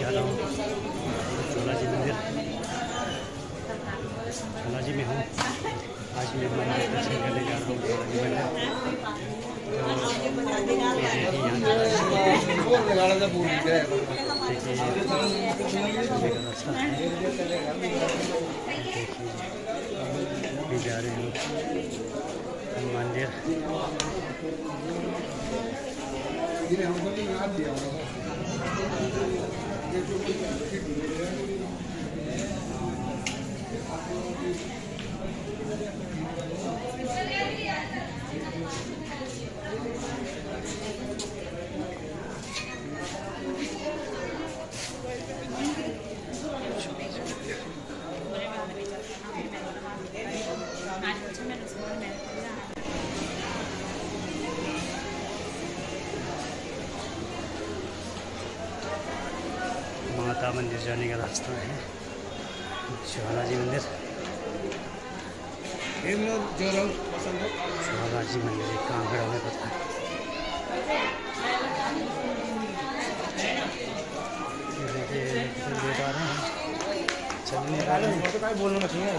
जा रहा हूँ झोला जी मंदिर। झोला जी में हूँ आज मैं मंदिर दर्शन करने जा रहा हूँ झोला जी मंदिर। देखिए जा रहे हैं मंदिर। माता मंदिर जाने का रास्ता है झोला जी मंदिर। झोला जी मंदिर कांगड़ा में पड़ता है। चल नहीं पा रहे हैं। बोलना चाहिए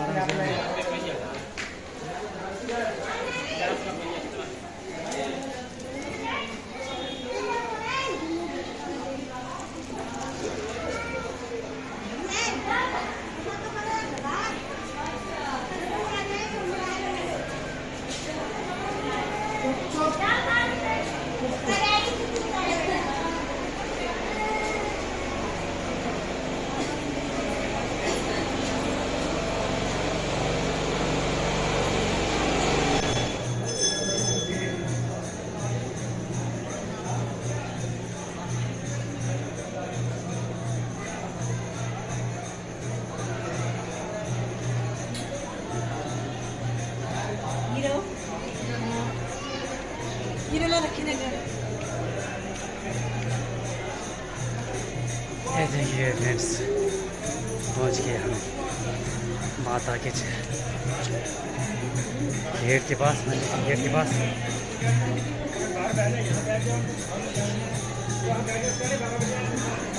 देखिए फ्रेंड्स पहुँच गए हम माता के गेट के पास, मंदिर के गेट के पास।